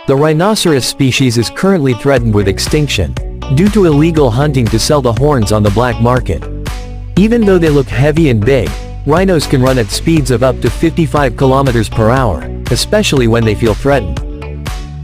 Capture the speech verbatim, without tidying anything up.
The rhinoceros species is currently threatened with extinction due to illegal hunting to sell the horns on the black market. Even though they look heavy and big, rhinos can run at speeds of up to fifty-five kilometers per hour, especially when they feel threatened.